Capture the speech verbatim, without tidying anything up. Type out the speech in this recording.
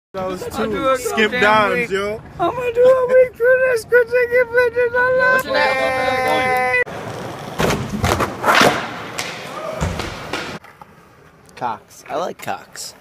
That was two skip downs, yo. I'm gonna do a week for this because I get better than What's your name? Cox. I like Cox.